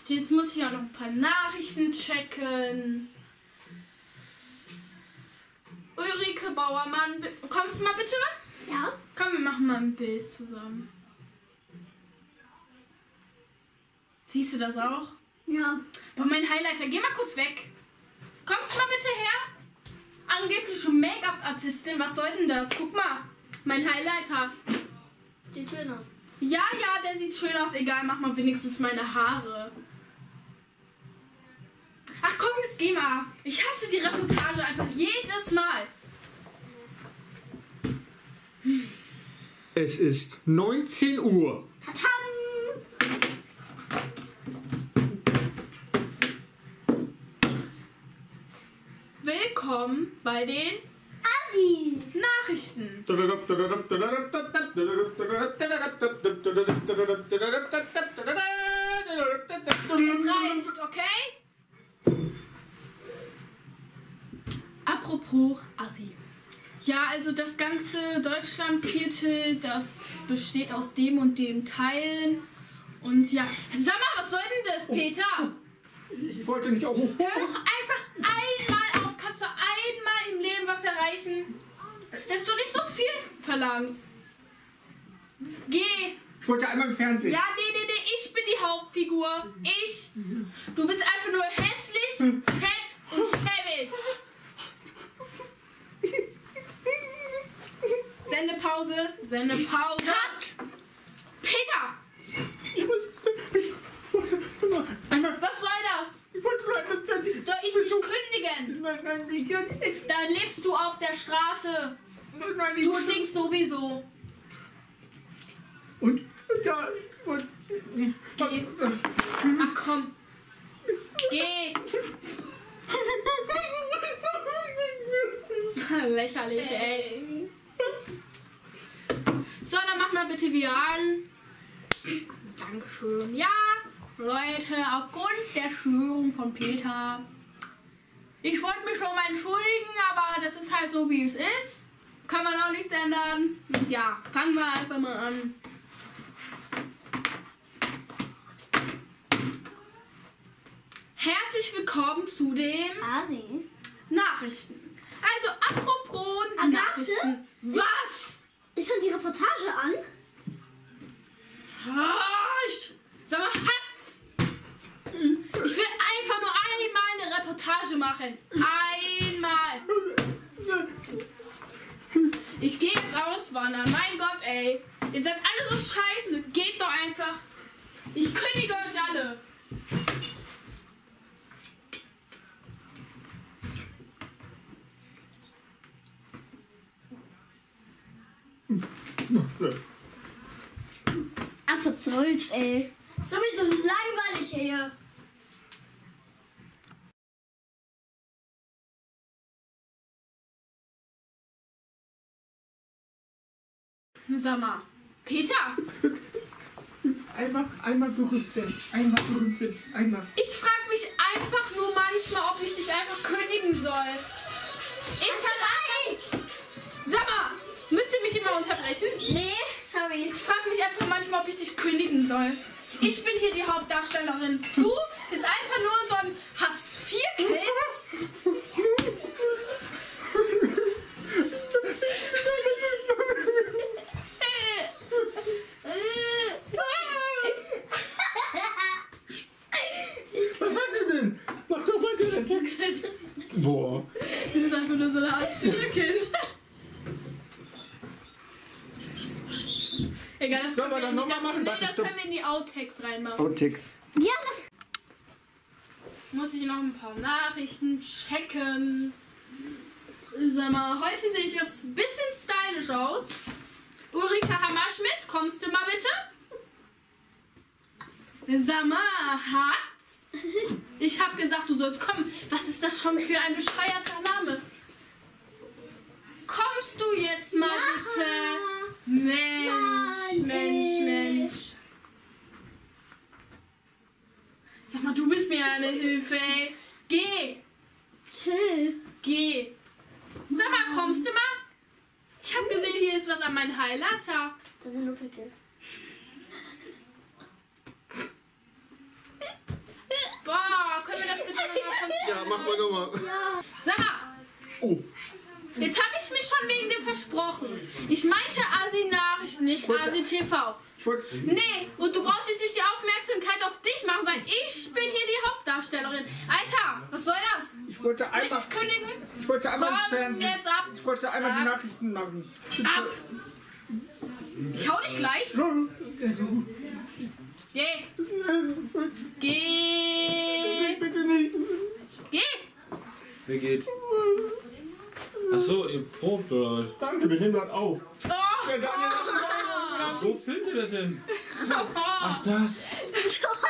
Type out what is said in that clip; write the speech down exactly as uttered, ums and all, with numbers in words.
Jetzt muss ich auch noch ein paar Nachrichten checken. Ulrike Bauermann, kommst du mal bitte? Ja. Komm, wir machen mal ein Bild zusammen. Siehst du das auch? Ja. Boah, mein Highlighter, geh mal kurz weg. Kommst du mal bitte her? Angebliche Make-up-Artistin, was soll denn das? Guck mal, mein Highlighter. Sieht schön aus. Ja, ja, der sieht schön aus. Egal, mach mal wenigstens meine Haare. Ach komm, jetzt geh mal. Ich hasse die Reportage einfach jedes Mal. Es ist neunzehn Uhr. Tatam! Willkommen bei den Asi! Nachrichten. Es reicht, okay? Apropos Assi. Ja, also das ganze Deutschlandviertel, das besteht aus dem und dem Teilen. Und ja, sag mal, was soll denn das, Peter? Ich wollte nicht auch. Hör doch einfach einmal auf. Kannst du einmal im Leben was erreichen? Das ist doch nicht so viel verlangt. Geh. Ich wollte einmal im Fernsehen. Ja, nee, nee, nee, ich bin die Hauptfigur. Ich. Du bist einfach nur hässlich, fett und schäbig. Sendepause, Sendepause. Cut. Peter! Was ist denn? Ich wollte nur einmal. Was soll das? Ich wollte nur einmal fertig. Soll ich dich kündigen? Nein, nein, nicht. Dann lebst du auf der Straße. Nein, nein, ich Du wollte- stinkst sowieso. Und ja, ich wollte. Geh. Ach komm. Geh. Lächerlich, ey. So, dann mach mal bitte wieder an. Dankeschön. Ja, Leute, aufgrund der Störung von Peter. Ich wollte mich schon mal entschuldigen, aber das ist halt so, wie es ist. Kann man auch nichts ändern. Und ja, fangen wir einfach mal an. Herzlich willkommen zu den Asi? Nachrichten. Also, apropos Agathe? Nachrichten. Was? Ist schon die Reportage an? Ah, ich, sag mal, Hatz! Ich will einfach nur einmal eine Reportage machen. Einmal. Ich gehe jetzt auswandern. Mein Gott, ey. Ihr seid alle so scheiße. Geht doch einfach. Ich kündige euch alle. Ach, was soll's, ey. Sowieso langweilig hier. Sag mal, Peter, Einmal, einmal berühmt werden. Einmal berühmt werden. Einmal. ich frage mich einfach nur manchmal, ob ich dich einfach kündigen soll. Ich hab einfach... Sag mal, müsst ihr mich immer unterbrechen? Nee, sorry. Ich frage mich einfach manchmal, ob ich dich kündigen soll. Ich bin hier die Hauptdarstellerin. Du bist einfach nur so ein Hartz vier Kind. Was hast du denn? Mach doch weiter den Text. Boah. Du bist einfach nur so ein Hartz vier Kind. Egal, das Sollen wir können dann wir, noch in die- mal machen? das, Warte, nee, das stopp. können wir in die Outtakes reinmachen. Outtakes. Ja, das. Muss ich noch ein paar Nachrichten checken. Sag mal, heute sehe ich das ein bisschen stylisch aus. Ulrike Hammerschmidt, kommst du mal bitte? Sag mal, Hatz? Ich hab gesagt, du sollst kommen. Was ist das schon für ein bescheuerter Name? Kommst du jetzt mal bitte? Mensch, Nein, Mensch, ich. Mensch. Sag mal, du bist mir eine Hilfe, ey. Geh, Chill. geh. Sag mal, kommst du mal? Ich hab gesehen, hier ist was an meinem Highlighter. Das sind nur Pickel. Ja, mach mal nochmal. Sag mal, Oh, jetzt habe ich mich schon wegen dir versprochen. Ich meinte Asi-Nachrichten, nicht Asi-T V. ich wollte... Nee, und du brauchst jetzt nicht die Aufmerksamkeit auf dich machen, weil ich bin hier die Hauptdarstellerin. Alter, was soll das? Ich wollte Soll ich einmal... dich kündigen? Ich wollte einmal ins Komm Fernsehen. jetzt ab. Ich wollte einmal die Ab. Nachrichten machen. Ab. Ich hau dich gleich. Geh. Geh. Bitte nicht. Geh. Wer geht? Achso, ihr probt oder was? Danke, wir nehmen das auf. Oh. Der Daniel hat Wo filmt ihr das denn? Ach, das.